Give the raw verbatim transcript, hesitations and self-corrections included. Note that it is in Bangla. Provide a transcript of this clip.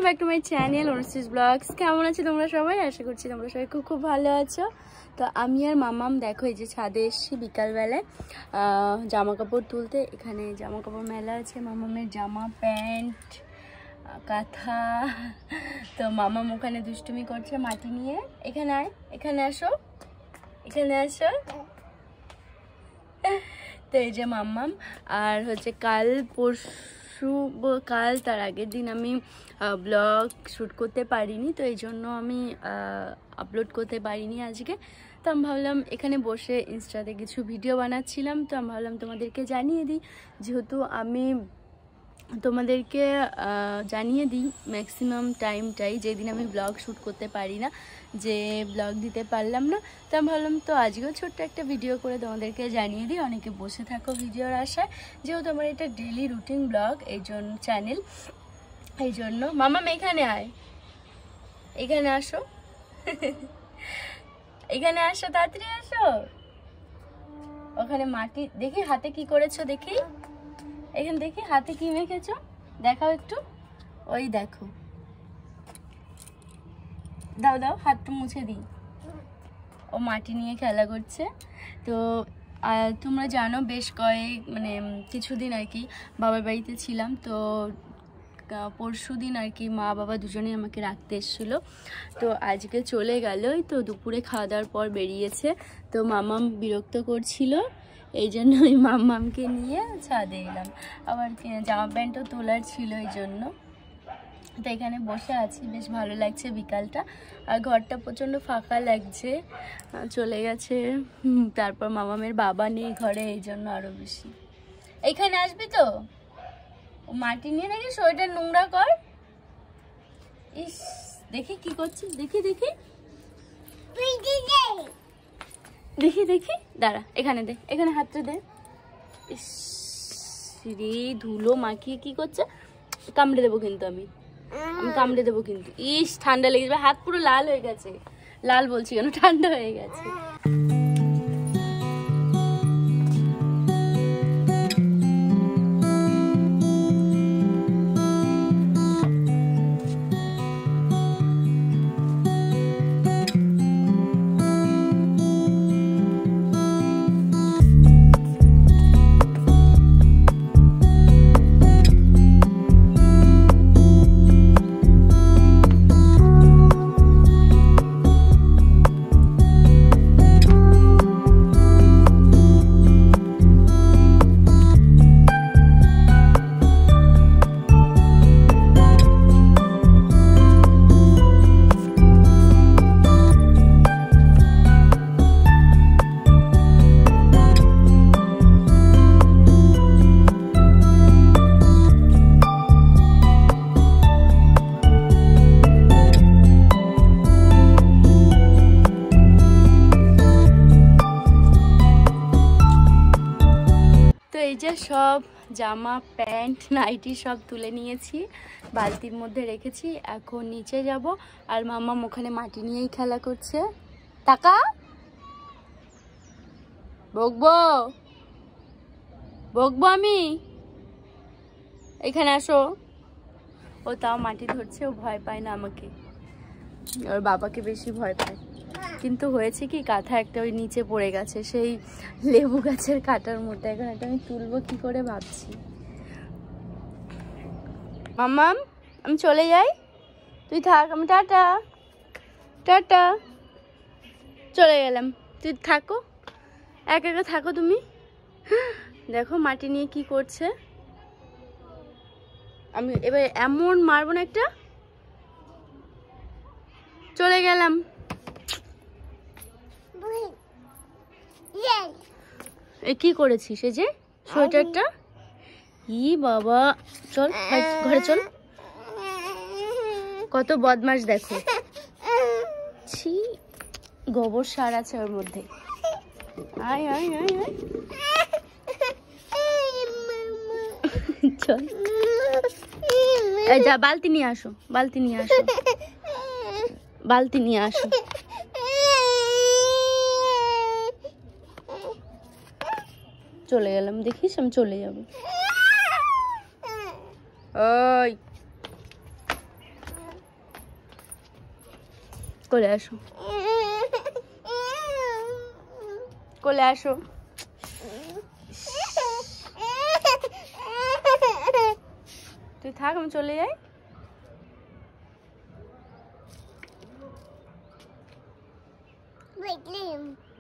Back to my channel Anushree's blogs. কেমন আছো তোমরা সবাই? আশা করছি তোমরা সবাই খুব খুব ভালো আছো। তো আমি আর মামাম দেখো এই যে ছাদে এসেছি বিকালবেলায় জামা কাপড় তুলতে। এখানে জামা কাপড় মেলা আছে, মামামের জামা প্যান্ট কাঁথা। তো মামাম ওখানে দুষ্টুমি করছে মাটি নিয়ে। এখানে আয়, এখানে আসো, এখানে আসো। তো এই যে মাম্মাম। আর হচ্ছে কাল পরশু কাল তার আগের দিন আমি ব্লগ শ্যুট করতে পারিনি, তো এই জন্য আমি আপলোড করতে পারিনি আজকে। তো আমি ভাবলাম এখানে বসে ইনস্টাতে কিছু ভিডিও বানাচ্ছিলাম, তো আমি ভাবলাম তোমাদেরকে জানিয়ে দিই, যেহেতু আমি তোমাদেরকে জানিয়ে দিই ম্যাক্সিমাম টাইমটাই যেদিন আমি ব্লগ শ্যুট করতে পারি না, যে ব্লগ দিতে পারলাম না। তো আমি ভাবলাম তো আজকেও ছোট্ট একটা ভিডিও করে তোমাদেরকে জানিয়ে দিই। অনেকে বসে থাকো ভিডিওর আশায়, যেহেতু আমার এটা ডেলি রুটিন ব্লগ এই জন্য চ্যানেল, এই জন্য। মামাম এখানে আয়, এখানে আসো, এখানে আসো, তাড়াতাড়ি আসো। ওখানে মাটি দেখি, হাতে কি করেছো দেখি, এখানে দেখি হাতে কি মেখেছো, দেখাও একটু। ওই দেখো, দাও দাও, হাতটা মুছে দিই। ও মাটি নিয়ে খেলা করছে। তো তোমরা জানো বেশ কয়েক মানে কিছুদিন আর কি বাবার বাড়িতে ছিলাম। তো পরশু দিন আর কি মা বাবা দুজনেই আমাকে রাখতে এসেছিলো। তো আজকে চলে গেলই, তো দুপুরে খাওয়া দাওয়ার পর বেরিয়েছে। তো মামাম বিরক্ত করছিল, এই জন্য ওই মাম্মামকে নিয়ে ছাদে এলাম। আবার জামা প্যান্টও তোলার ছিল এই জন্য। তো এখানে বসে আছি, বেশ ভালো লাগছে বিকালটা। আর ঘরটা প্রচণ্ড ফাঁকা লাগছে, চলে গেছে। তারপর মামামের বাবা নেই ঘরে, এই জন্য আরও বেশি। এইখানে আসবি তো? মাটি নিয়ে দেখি শরীরটা নোংরা কর। ইস, দেখি কি করছিস, দেখি দেখি দেখি দেখি দাঁড়া, এখানে দে, এখানে হাতটা দে। ইস রে, ধুলো মাখিয়ে কি করছে। কামড়ে দেবো কিন্তু আমি আমি কামড়ে দেবো কিন্তু। ইস, ঠান্ডা লেগে যাবে, হাত পুরো লাল হয়ে গেছে। লাল বলছি কেন, ঠান্ডা হয়ে গেছে। এই যে সব জামা প্যান্ট নাইটি সব তুলে নিয়েছি, বালতির মধ্যে রেখেছি। এখন নিচে যাব, আর মাম্মাম ওখানে মাটি নিয়েই খেলা করছে। টাকা বকবো বকবো আমি, এখানে আসো। ও তাও মাটি ধরছে, ও ভয় পায় না আমাকে, ওর বাবাকে বেশি ভয় পায়। কিন্তু হয়েছে কি, কাঁথা একটা ওই নিচে পড়ে গেছে, সেই লেবু গাছের কাঁটার মধ্যে। এখন একটা আমি তুলবো কি করে ভাবছি। মাম্মাম আমি চলে যাই, তুই থাক, আমি টাটা টাটা চলে গেলাম। তুই থাকো, একা একা থাকো তুমি। দেখো মাটি নিয়ে কি করছে। আমি এবার এমন মারবো না একটা। চলে গেলাম। এ কি করেছিস এই যে সোয়েটারটা? ই বাবা, চল ঘরে চল। কত বদমাশ দেখো, ছি, গোবর সার আছে ওর মধ্যে। আয় আয় আয় আয়, চল যা, বালতি নিয়ে আসো, বালতি নিয়ে আসো, বালতি নিয়ে আসো। চলে গেলাম, দেখিস আমি চলে যাব। ওই কোলে আসো, কোলে আসো। তুই থাক, আমি চলে যাই। Wait, Liam.